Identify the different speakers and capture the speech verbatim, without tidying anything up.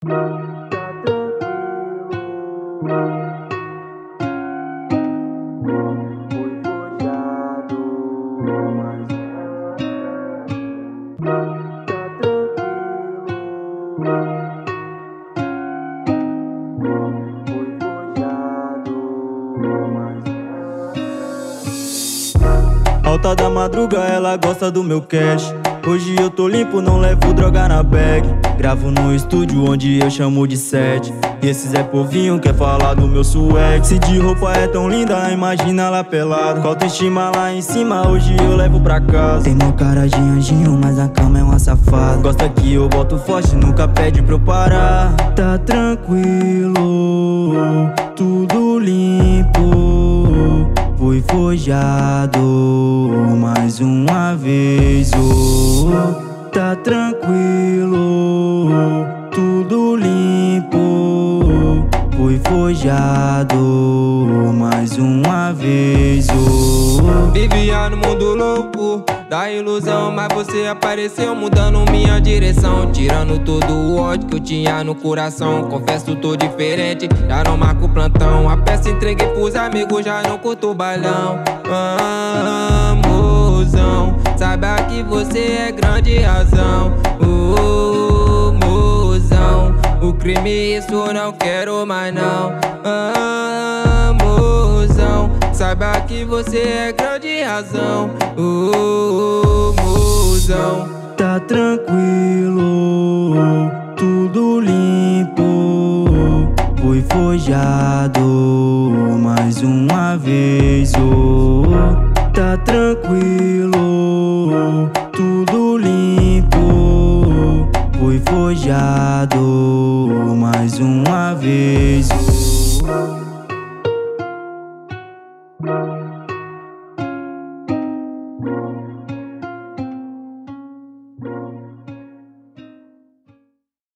Speaker 1: Alta da madruga, ela gosta do meu cash. Hoje eu tô limpo, não levo droga na bag. Gravo no estúdio onde eu chamo de set. E esse Zé Povinho quer falar do meu swag. Se de roupa é tão linda, imagina lá pelado. Com autoestima lá em cima, hoje eu levo pra casa. Tem mó cara de anjinho, mas a cama é uma safada. Gosta que eu boto forte, nunca pede pra eu parar. Tá tranquilo, tudo limpo. Fui forjado mais uma vez, oh. Tá tranquilo, tudo limpo. Fui forjado mais uma vez, oh.
Speaker 2: Vivia no mundo louco da ilusão, mas você apareceu mudando minha direção, tirando todo o ódio que eu tinha no coração. Confesso, tô diferente, já não marco plantão. A peça entreguei pros amigos, já não curto bailão. Amozão, saiba que você é grande razão. Oh, mozão, o crime isso eu não quero mais não. Amozão, saiba que você é grande razão. Oh, mozão.
Speaker 1: Tá tranquilo, tudo limpo. Fui forjado mais uma vez, oh. Tá tranquilo, tudo limpo. Fui forjado mais uma vez, oh.